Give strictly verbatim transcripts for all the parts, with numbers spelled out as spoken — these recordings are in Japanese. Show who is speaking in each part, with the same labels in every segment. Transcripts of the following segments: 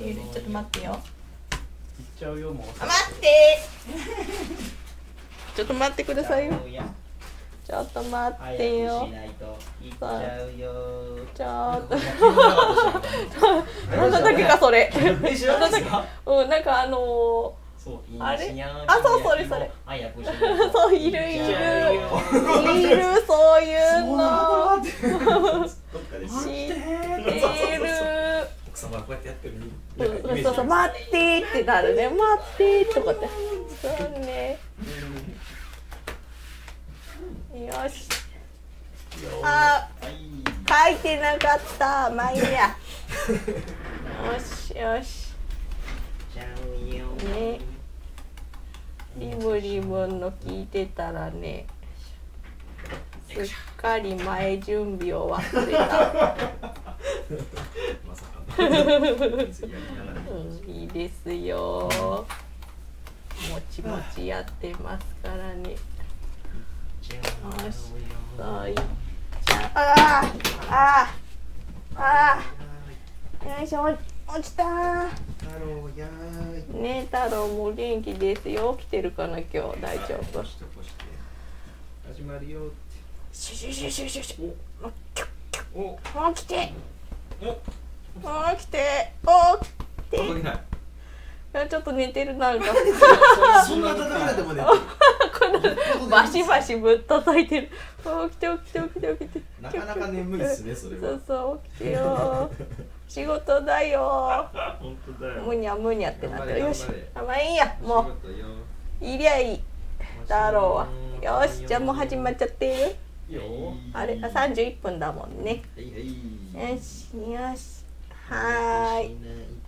Speaker 1: ゆるちょっと待ってよ。
Speaker 2: 行っちゃうよもう。
Speaker 1: あ、待って。ちょっと待ってくださいよ。ちょっと待ってよ。ちょっと。何の時かそれ。何の時か。うん、なんかあのー、あれ？あ、そうそれそれ。そういるいるいるそういうの。知ってる。
Speaker 3: 奥様がこうやってやってる。
Speaker 1: そうそう待ってってなるね。待ってとかって。そうね。よし。あ、書いてなかった。まあいいや。よしよし。ね。リブリブの聞いてたらね。すっかり前準備を忘れた。
Speaker 3: まさか。
Speaker 1: うん、いいですよ。もちもちやってますからね。よし。はい。じゃあ、ああ、ああ、あ、よいしょ、落ちたー。ね、太郎も元気ですよ。起きてるかな、今日、大丈夫。
Speaker 3: 始まるよって。
Speaker 1: シュシュシュシュシュシュ。
Speaker 3: お、
Speaker 1: 起きて。
Speaker 3: お、
Speaker 1: 起きて。起きて。
Speaker 3: 起きない。
Speaker 1: いや、ちょっと寝てる、なんか。
Speaker 3: そんな叩かれてもね。
Speaker 1: バシバシぶっ叩いてる。起きて起きて起きて起きて。
Speaker 3: なかなか眠いですね、それは。
Speaker 1: そうそう起きてよ。仕事だよ。
Speaker 3: 本当だよ。
Speaker 1: むにゃむにゃってなってる。よし。あ、まあいいや。もうい
Speaker 3: い
Speaker 1: りゃいい。だろうは。よし、じゃあもう始まっちゃってる。
Speaker 3: いよ。
Speaker 1: あれ、あ、さんじゅういっぷんだもんね。
Speaker 3: はいはい。
Speaker 1: よしよし。はーい。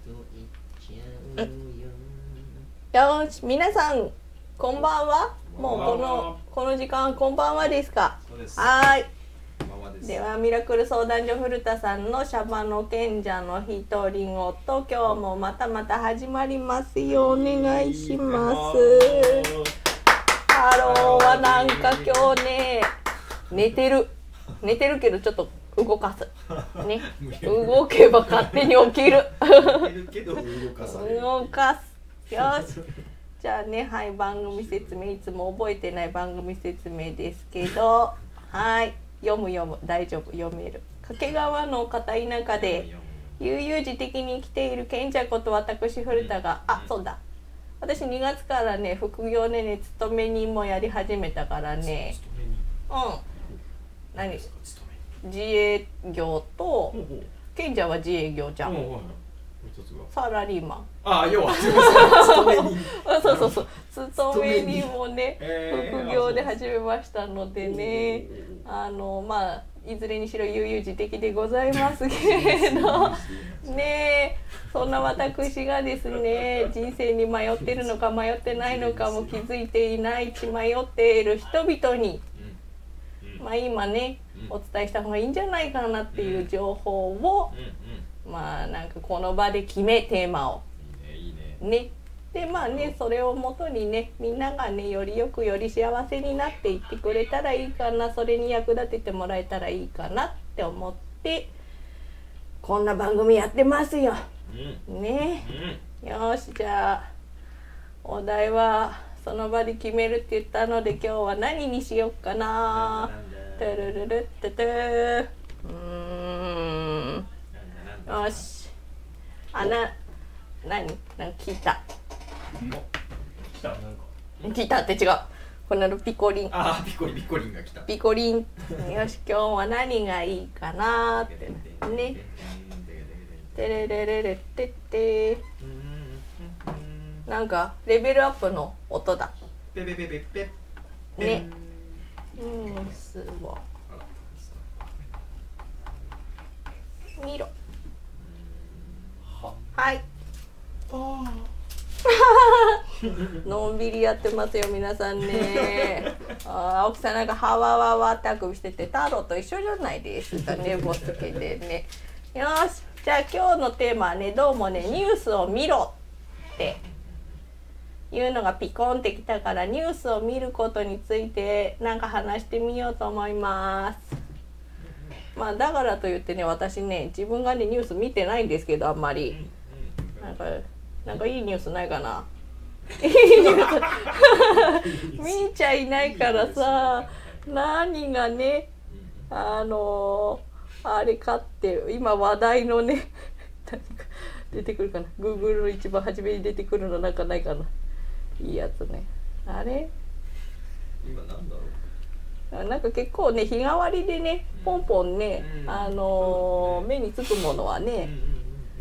Speaker 1: よし、皆さんこんばんは。もうこのこの時間こんばんはですか。はーい。ではミラクル相談所古田さんのシャバの賢者の独り言、今日もまたまた始まりますよ。お願いします。ハローはなんか今日ね寝てる寝てるけどちょっと動かすね。動けば勝手に起きる。動かす。よし。じゃあね、はい、番組説明、いつも覚えてない番組説明ですけど、はい、読む読む、大丈夫、読める。掛川の片田舎で悠々自適に生きている賢者こと私古田が、あ、そうだ、私にがつからね、副業でね、勤め人もやり始めたからね、うん、何、自営業と、賢者は自営業じゃん。サラリーマン。
Speaker 3: ああ、要は勤め人。
Speaker 1: そうそうそう。勤め人もね、副業で始めましたのでね、あのまあいずれにしろ悠々自適でございますけれど、ね、そんな私がですね、人生に迷ってるのか迷ってないのかも気づいていない血迷っている人々に、まあ今ね、お伝えした方がいいんじゃないかなっていう情報を。まあなんかこの場で決めテーマをね、でまあね、それをもとにね、みんながねよりよくより幸せになっていってくれたらいいかな、それに役立ててもらえたらいいかなって思ってこんな番組やってますよ、うん、ね、うん、よし、じゃあお題はその場で決めるって言ったので今日は何にしよっかな。トゥルルルットゥトゥー、うーん、よし、あな、何、なんか聞いた。
Speaker 3: 来た、なんか。
Speaker 1: 聞いたって違う。このピコリン。
Speaker 3: ああ、ピコリン、ピコリンが来た。
Speaker 1: ピコリン。よし、今日は何がいいかなってね。てれれれれってって。なんかレベルアップの音だ。
Speaker 3: ペペペペペ。
Speaker 1: ね。うん、すごい。見ろ。はい。のんびりやってますよ皆さんね。あ、青木さんなんかハワワワってあくびしてて、太郎と一緒じゃないですかね、ボスケでね。よし、じゃあ今日のテーマはね、どうもね、ニュースを見ろっていうのがピコンってきたから、ニュースを見ることについてなんか話してみようと思います。まあだからといってね、私ね、自分がねニュース見てないんですけど、あんまり。 なんかなんかいいニュースないかな。いいニュースみーちゃんいないからさ、何がね、あのー、あれかって今話題のね何か出てくるかな。 Google の一番初めに出てくるのなんかないかな。いいやつね。あれ
Speaker 3: 今なんだろう。
Speaker 1: なんか結構ね日替わりでねポンポンね、うん、あのーね、目につくものはね、うんうんうんうん、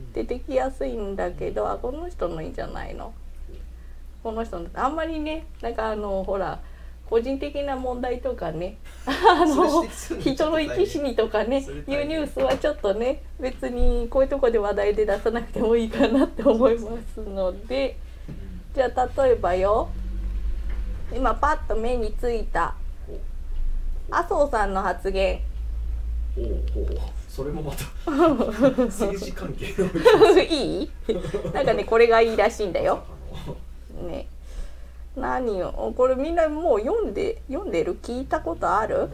Speaker 1: 出てきやすいんだけど、あこの人のいいんじゃないの。この人のあんまりねなんかあのほら個人的な問題とかねあの人の生き死にとかねいうニュースはちょっとね別にこういうとこで話題で出さなくてもいいかなって思いますので、じゃあ例えばよ、今パッと目についた麻生さんの発言。
Speaker 3: おうおう、それもまた政治関係の
Speaker 1: いいなんかねこれがいいらしいんだよね。何よこれみんなもう読んで読んでる聞いたことある？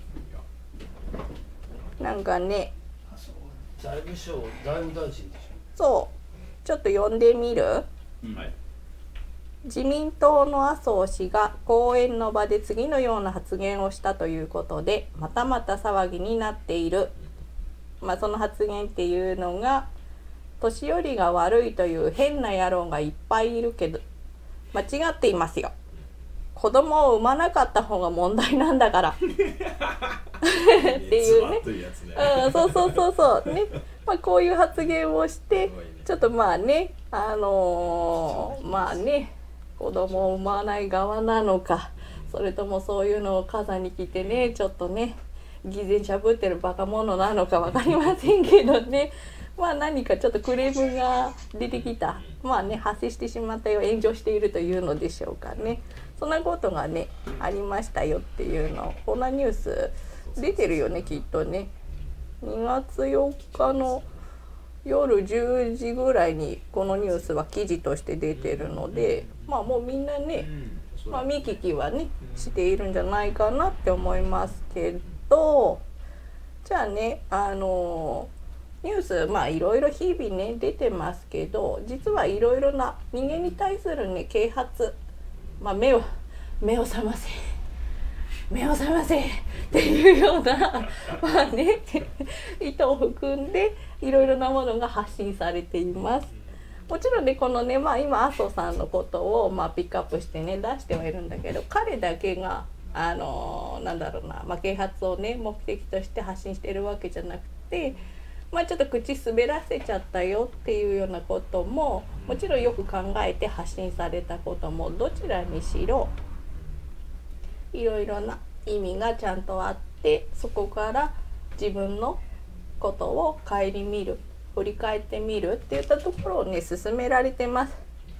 Speaker 1: なんかね
Speaker 2: 財務省財務大臣でしょ。
Speaker 1: そうちょっと読んでみる？はい。自民党の麻生氏が講演の場で次のような発言をしたということでまたまた騒ぎになっている。まあその発言っていうのが年寄りが悪いという変な野郎がいっぱいいるけど間違っていますよ。子供を産まなかった方が問題なんだからっていうね。うん、そうそうそうそうね。まあこういう発言をしてちょっとまあねあのー、まあね子供を産まない側なのか、それともそういうのを傘に来てねちょっとね偽善しゃぶってるバカ者なのか分かりませんけどね。まあ何かちょっとクレームが出てきた、まあね発生してしまったよ、炎上しているというのでしょうかね。そんなことがねありましたよっていうの、こんなニュース出てるよねきっとね。にがつよっかの夜じゅうじぐらいにこのニュースは記事として出てるので、まあもうみんなね、まあ、見聞きはねしているんじゃないかなって思いますけど、じゃあねあのニュースまあいろいろ日々ね出てますけど、実はいろいろな人間に対するね啓発、まあ目を目を覚ませ目を覚ませっていうようなまあね意図を含んでいろいろなものが発信されています。もちろんねこのねまあ今麻生さんのことをまあピックアップしてね出してはいるんだけど、彼だけがあのー、なんだろうな、まあ、啓発をね目的として発信しているわけじゃなくて、まあ、ちょっと口滑らせちゃったよっていうようなことももちろんよく考えて発信されたこともどちらにしろいろいろな意味がちゃんとあって、そこから自分のことを顧みる、振り返ってみるっていったところをね進められてます。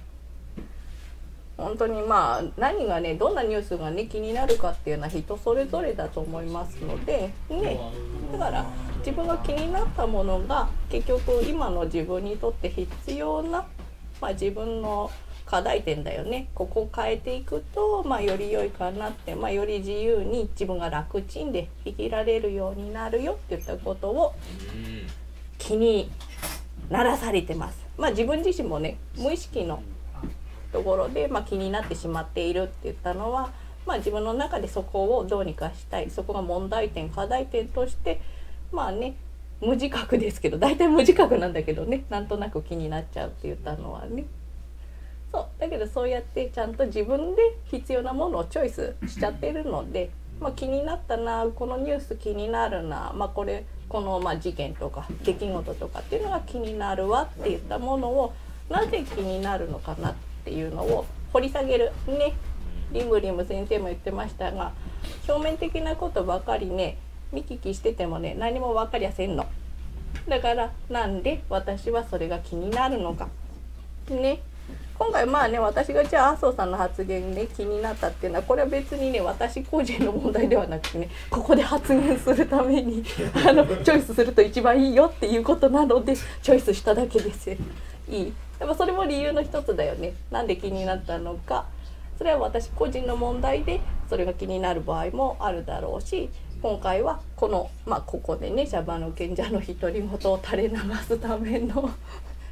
Speaker 1: 本当にまあ何がねどんなニュースがね気になるかっていうのは人それぞれだと思いますのでね、だから自分が気になったものが結局今の自分にとって必要な、まあ、自分の課題点だよね。ここを変えていくと、まあ、より良いかなって、まあ、より自由に自分が楽ちんで生きられるようになるよっていったことを気にならされてます。まあ自分自身もね無意識のところで、まあ、気になってしまっているって言ったのは、まあ、自分の中でそこをどうにかしたい、そこが問題点課題点としてまあね無自覚ですけど、大体無自覚なんだけどね、なんとなく気になっちゃうって言ったのはね。そうだけどそうやってちゃんと自分で必要なものをチョイスしちゃってるので、まあ、気になったな、このニュース気になるな、まあ、これこのまあ事件とか出来事とかっていうのが気になるわって言ったものをなぜ気になるのかなっていうのを掘り下げるね。リムリム先生も言ってましたが、表面的なことばかりね見聞きしててもね何も分かりやせんの。だからなんで私はそれが気になるのかね。今回まあね私がじゃあ麻生さんの発言ね気になったっていうのはこれは別にね私個人の問題ではなくてね、ここで発言するためにあのチョイスすると一番いいよっていうことなのでチョイスしただけですよ。いい。やっぱそれも理由の一つだよね。なんで気になったのか、それは私個人の問題でそれが気になる場合もあるだろうし、今回はこのまあここでねシャバの賢者の独り言を垂れ流すための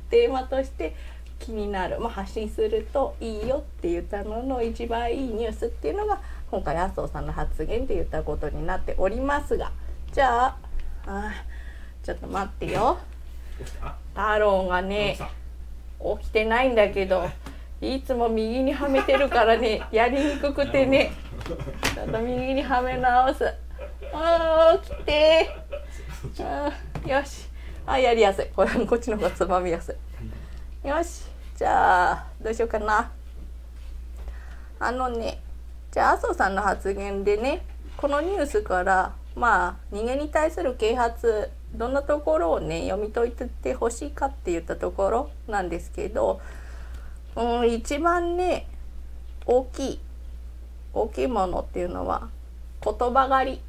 Speaker 1: テーマとして気になる、まあ、発信するといいよって言ったのの一番いいニュースっていうのが今回麻生さんの発言って言ったことになっておりますが、じゃあ、あちょっと待ってよ。太郎がね起きてないんだけどいつも右にはめてるからねやりにくくてねちょっと右にはめ直す。あー起きてー。あよし、あやりやすい、これこっちの方がつまみやすい。よし、じゃあどうしようかな。あのね、じゃあ麻生さんの発言でね、このニュースからまあ人間に対する啓発、どんなところをね読み解いてってほしいかって言ったところなんですけど、うん、一番ね大きい大きいものっていうのは言葉狩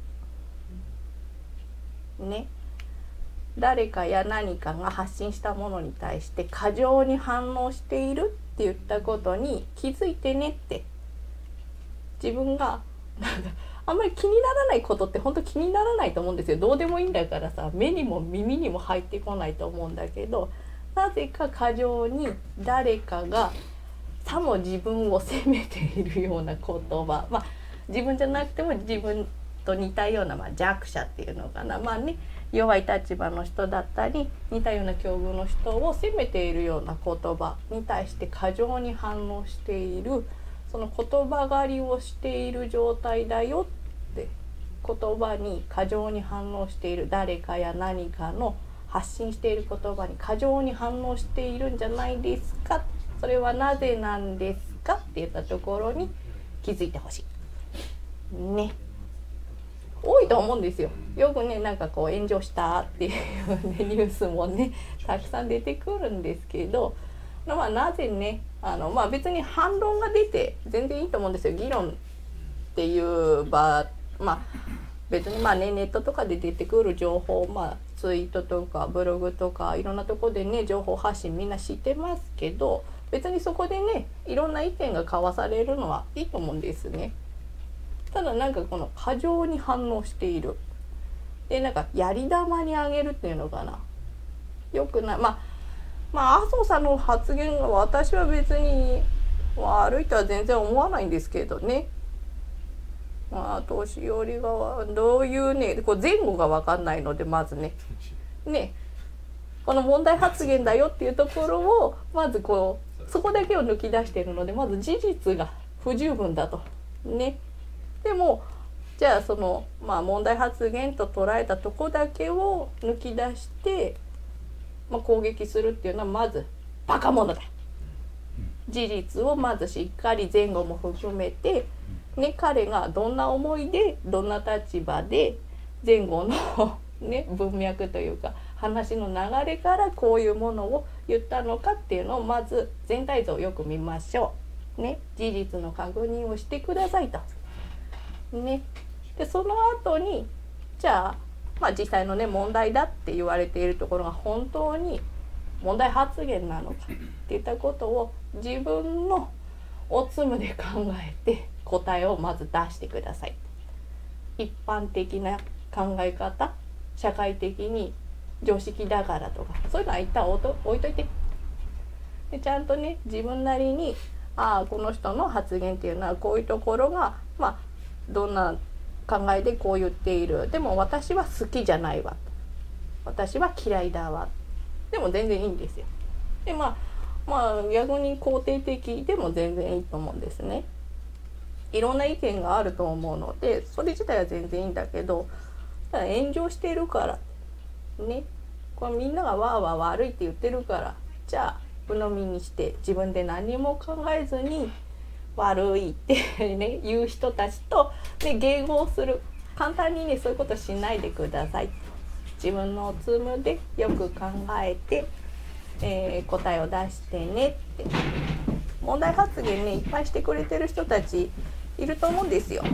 Speaker 1: りね。誰かや何かが発信したものに対して過剰に反応しているって言ったことに気づいてねって。自分がなんだあんまり気にならないことって本当気にならないと思うんですよ。どうでもいいんだからさ、目にも耳にも入ってこないと思うんだけど、なぜか過剰に誰かがさも自分を責めているような言葉、まあ自分じゃなくても自分と似たような、まあ、弱者っていうのかな、まあね弱い立場の人だったり似たような境遇の人を責めているような言葉に対して過剰に反応している、その言葉狩りをしている状態だよって。言葉に過剰に反応している、誰かや何かの発信している言葉に過剰に反応しているんじゃないですか、それはなぜなんですかって言ったところに気づいてほしいね。多いと思うんですよ。よくねなんかこう炎上したっていう、ね、ニュースもねたくさん出てくるんですけど、まあ、なぜねあの、まあ、別に反論が出て全然いいと思うんですよ。議論っていう場、まあ別にまあねネットとかで出てくる情報、まあツイートとかブログとかいろんなところでね情報発信みんな知ってますけど、別にそこでねいろんな意見が交わされるのはいいと思うんですね。ただなんかこの過剰に反応しているで、なんかやり玉にあげるっていうのかな、よくない。まあまあ麻生さんの発言が私は別に悪いとは全然思わないんですけどね。まあ年寄りがどういうねこう前後が分かんないので、まずねねこの問題発言だよっていうところをまずこうそこだけを抜き出しているので、まず事実が不十分だとね。でもじゃあその、まあ、問題発言と捉えたとこだけを抜き出して、まあ、攻撃するっていうのはまずバカ者だ。事実をまずしっかり前後も含めて、ね、彼がどんな思いでどんな立場で前後の、ね、文脈というか話の流れからこういうものを言ったのかっていうのをまず全体像をよく見ましょう。ね、事実の確認をしてくださいと。ね、でその後にじゃあ、まあ、実際のね問題だって言われているところが本当に問題発言なのかっていったことを自分のおつむで考えて答えをまず出してください。一般的な考え方、社会的に常識だからとかそういうのは一旦置いといて、でちゃんとね自分なりにああこの人の発言っていうのはこういうところがまあどんな考えでこう言っている、でも私は好きじゃないわ、私は嫌いだわ、でも全然いいんですよ。でまあまあ逆に肯定的でも全然いいと思うんですね。いろんな意見があると思うのでそれ自体は全然いいんだけど、ただ炎上してるからね、これみんながわーわー悪いって言ってるからじゃあ鵜呑みにして自分で何も考えずに悪いってね言う人たちと、ね、迎合する。簡単にねそういうことしないでください。自分のおつむでよく考えて、えー、答えを出してねって。問題発言ねいっぱいしてくれてる人たちいると思うんですよ。ね、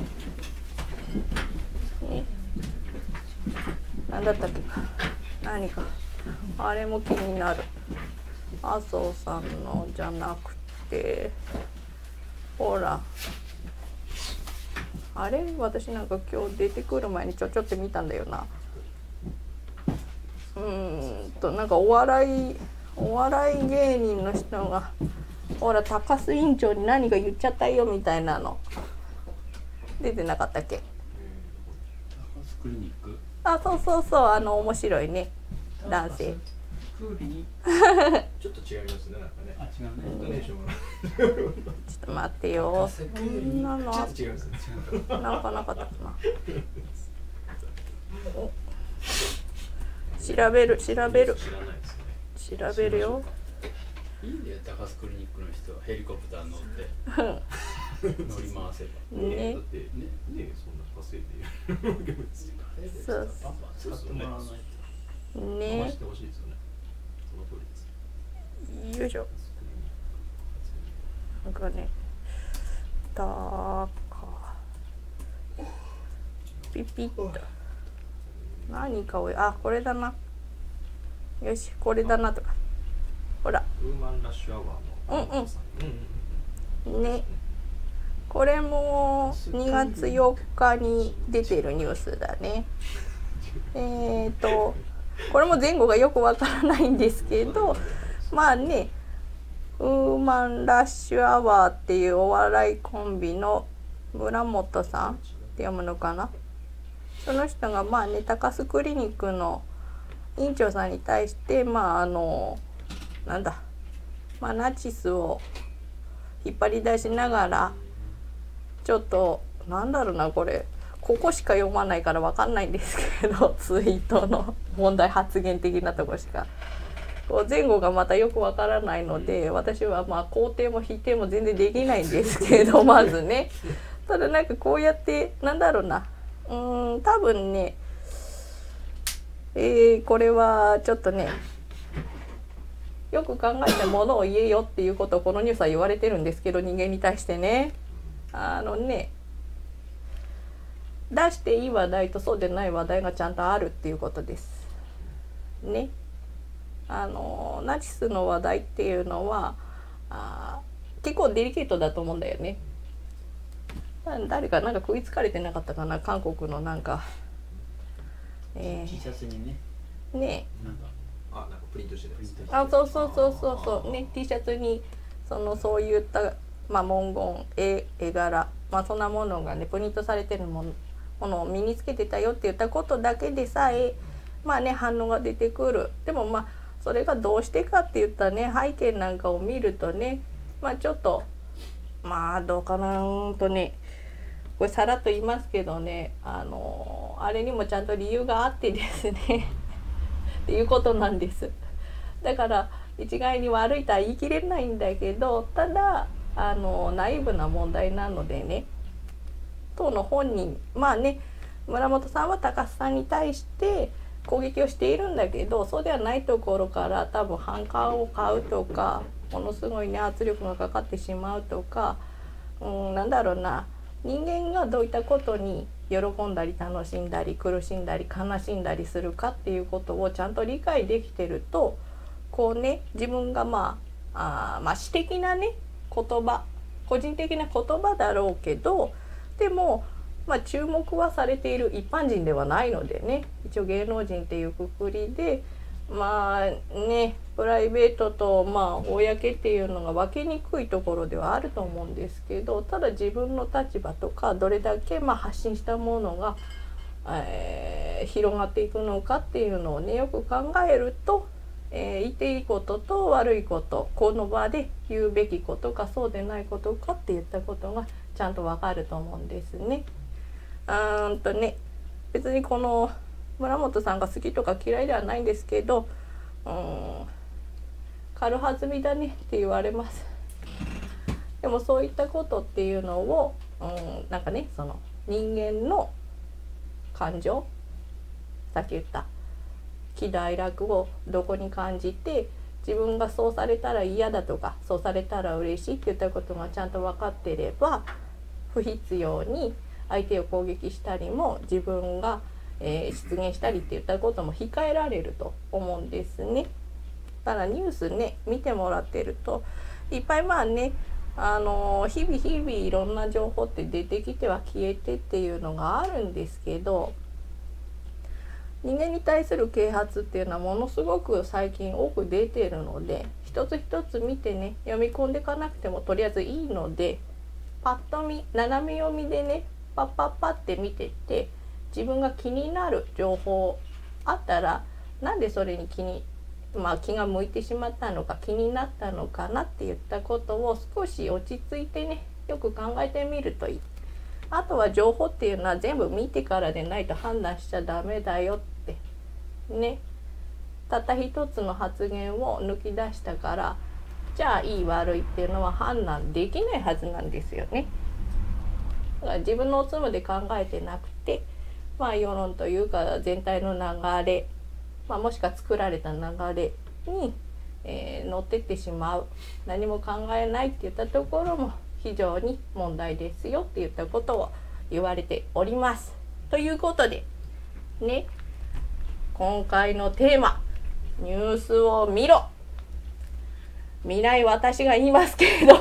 Speaker 1: 何だったっけか何かあれも気になる。麻生さんのじゃなくてほらあれ私なんか今日出てくる前にちょちょって見たんだよな。うーんとなんかお笑いお笑い芸人の人がほら高須委員長に何か言っちゃったよみたいなの出てなかったっけ？
Speaker 4: 高須クリニック。
Speaker 1: あ、そうそうそう、あの面白いね男性。
Speaker 4: クリニ
Speaker 3: ちょっと違いますね、なんかね。
Speaker 4: あ、違うね。
Speaker 3: イントネーションが
Speaker 1: ちょっと待ってよ。そんなの
Speaker 3: ちょ
Speaker 1: あ
Speaker 3: っと違いますね。
Speaker 1: なんかなかったかな。お調べる調べる
Speaker 3: 知らないですね。
Speaker 1: 調べるよ。
Speaker 4: いいんだよ、高須クリニックの人はヘリコプター乗って乗り回せば。
Speaker 1: ね
Speaker 3: だってね、ねそんな稼いでるわけですよ。
Speaker 1: そう
Speaker 4: バンバン使ってもらわないと。
Speaker 1: ね
Speaker 3: 回してほしいですよね。その通りです。
Speaker 1: よいしょ。なんかね、たかピピッと何かをあこれだな。よしこれだなとか。ほら
Speaker 3: ウーマンラッシュアワーの
Speaker 1: うんうん
Speaker 3: うんうん
Speaker 1: ね。これもにがつよっかに出てるニュースだね。えっとこれも前後がよくわからないんですけど、まあね、ウーマンラッシュアワーっていうお笑いコンビの村本さんって読むのかな。その人がまあね高須クリニックの院長さんに対してまああのなんだ、まあ、ナチスを引っ張り出しながらちょっとなんだろうな、これここしか読まないから分かんないんですけどツイートの問題発言的なとこしかこう前後がまたよく分からないので、私はまあ肯定も否定も全然できないんですけどまずね、ただなんかこうやってなんだろうな、うーん多分ね、えー、これはちょっとねよく考えてものを言えよっていうことをこのニュースは言われてるんですけど、人間に対してね、あのね出していい話題とそうでない話題がちゃんとあるっていうことですね。あのナチスの話題っていうのはあ結構デリケートだと思うんだよね。誰かなんか食いつかれてなかったかな、韓国のなんか、えー、
Speaker 4: T シャツにね。
Speaker 1: ね
Speaker 4: なんか
Speaker 3: あ、なんかプリントしてるやつ。
Speaker 1: あ、そうそうそうそうそうね、 T シャツにそのそういった、まあ、文言絵絵柄、まあ、そんなものがねプリントされてるものものを身につけてたよって言ったことだけでさえまあね反応が出てくる。でもまあそれがどうしてかって言ったね背景なんかを見るとね、まあちょっとまあどうかなーんとね、これさらっと言いますけどね、あのあれにもちゃんと理由があってですねっていうことなんです。だから一概に悪いとは言い切れないんだけど、ただあのナイーブな問題なのでね、当の本人まあね村本さんは高須さんに対して攻撃をしているんだけど、そうではないところから多分反感を買うとか、ものすごいね圧力がかかってしまうとか、うん、なんだろうな、人間がどういったことに喜んだり楽しんだり苦しんだり悲しんだりするかっていうことをちゃんと理解できてると、こうね自分がまあ、あまあ私的なね言葉、個人的な言葉だろうけど、でもまあ注目はされている一般人ではないのでね、一応芸能人っていうくくりでまあねプライベートとまあ公っていうのが分けにくいところではあると思うんですけど、ただ自分の立場とかどれだけまあ発信したものが、えー、広がっていくのかっていうのをねよく考えると、えー、言っていいことと悪いこと、この場で言うべきことかそうでないことかって言ったことがちゃんとわかると思うんですね。うーんとね別にこの村本さんが好きとか嫌いではないんですけど、うん軽はずみだねって言われます。でもそういったことっていうのを、うん、なんかねその人間の感情、さっき言った喜怒哀楽をどこに感じて、自分がそうされたら嫌だとかそうされたら嬉しいって言ったことがちゃんと分かっていれば、不必要に相手を攻撃したりも自分が、えー、出現したりって言ったことも控えられると思うんですね。ただニュースね見てもらってるといっぱいまあねあのー、日々日々いろんな情報って出てきては消えてっていうのがあるんですけど、 人間に対する啓発っていうのはものすごく最近多く出ているので、一つ一つ見てね読み込んでいかなくてもとりあえずいいので、パッと見斜め読みでねパッパッパって見てって、自分が気になる情報あったらなんでそれに気に、まあ、気が向いてしまったのか気になったのかなって言ったことを少し落ち着いてねよく考えてみるといい。あとは情報っていうのは全部見てからでないと判断しちゃダメだよってね。たった一つの発言を抜き出したからじゃあいい悪いっていうのは判断できないはずなんですよね。だから自分のおつもで考えてなくて、まあ世論というか全体の流れ、まあ、もしくは作られた流れに、えー、乗ってってしまう、何も考えないって言ったところも非常に問題ですよって言ったことを言われております。ということでね、今回のテーマニュースを見ろ、見ない私が言いますけどなん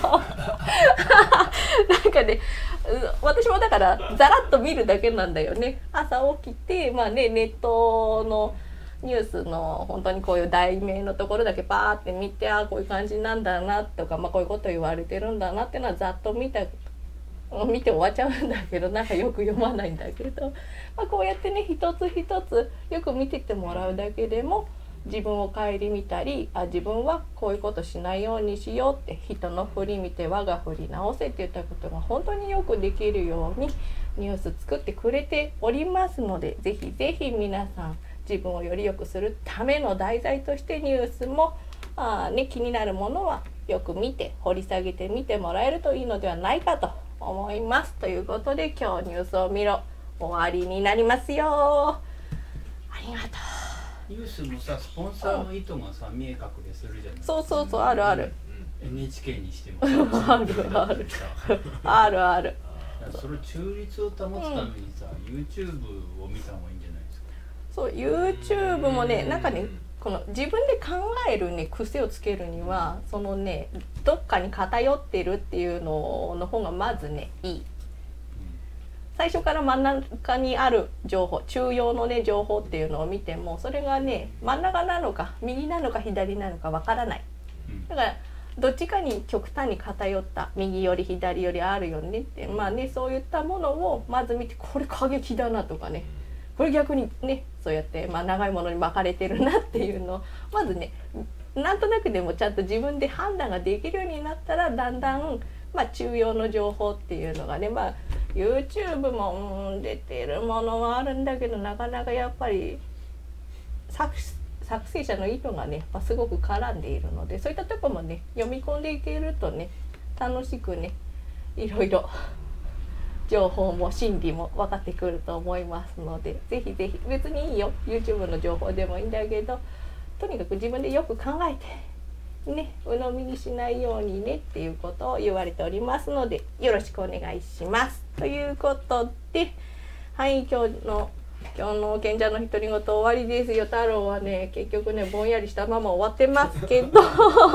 Speaker 1: かね、私もだからざらっと見るだけなんだよね。朝起きて、まあね、ネットのニュースの本当にこういう題名のところだけパーって見て、ああこういう感じなんだなとか、まあ、こういうこと言われてるんだなっていうのはざっと見た見て終わっちゃうんだけど、なんかよく読まないんだけど、まあ、こうやってね一つ一つよく見てってもらうだけでも自分を顧みたり、あ自分はこういうことしないようにしようって、人の振り見て我が振り直せって言ったことが本当によくできるようにニュース作ってくれておりますので、ぜひぜひ皆さん自分をより良くするための題材としてニュースもあ、ね、気になるものはよく見て掘り下げてみてもらえるといいのではないかと思います。ということで今日ニュースを見ろ終わりになりますよ。ありがとう。
Speaker 4: ニュースもさ、スポンサーの意図がさ、見え隠れするじゃない。
Speaker 1: そうそうそう、あるある。
Speaker 4: エヌエイチケー にしても
Speaker 1: あるあるあるある。
Speaker 4: それ中立を保つためにさ、うん、YouTube を見た方がいいんじゃないですか。
Speaker 1: そう YouTube もね、なんかねこの自分で考えるね癖をつけるには、そのねどっかに偏ってるっていうのの方がまずねいい。最初から真ん中にある情報、中央のね情報っていうのを見ても、それがね真ん中なのか右なのか左なのかわからない。だからどっちかに極端に偏った右より左よりあるよねって、まあねそういったものをまず見て、これ過激だなとかね、これ逆にねそうやってまあ長いものに巻かれてるなっていうのをまずねなんとなくでもちゃんと自分で判断ができるようになったら、だんだんまあ中央の情報っていうのがね、まあ YouTube も、うん、出てるものはあるんだけど、なかなかやっぱり 作, 作成者の意図がね、まあ、すごく絡んでいるので、そういったところもね読み込んでいけるとね楽しくねいろいろ情報も心理も分かってくると思いますので、ぜひぜひ、別にいいよ YouTube の情報でもいいんだけど、とにかく自分でよく考えてね、鵜呑みにしないようにねっていうことを言われておりますので、よろしくお願いします。ということで、はい今日の今日の賢者の独り言終わりですよ。太郎はね結局ねぼんやりしたまま終わってますけど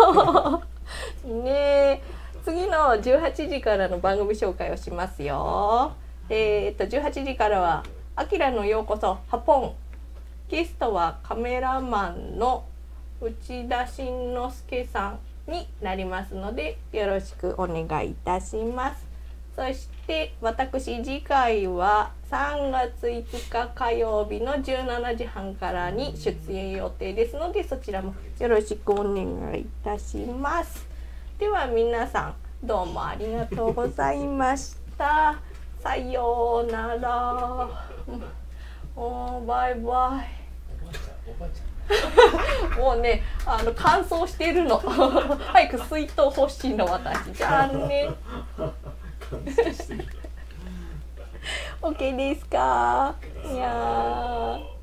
Speaker 1: ね、次のじゅうはちじからの番組紹介をしますよ。えー、っとじゅうはちじからは「あきらのようこそハポン」、ゲストはカメラマンの内田慎之介さんになりますので、よろしくお願いいたします。そして私次回はさんがついつか火曜日のじゅうしちじはんからに出演予定ですので、そちらもよろしくお願いいたします。では皆さんどうもありがとうございました。さようなら。おーバイバイ。
Speaker 4: おばあちゃんおばあちゃん
Speaker 1: もうね、あの乾燥してるの。早く水筒欲しいの私。じゃあね。オッケーですか。いやー。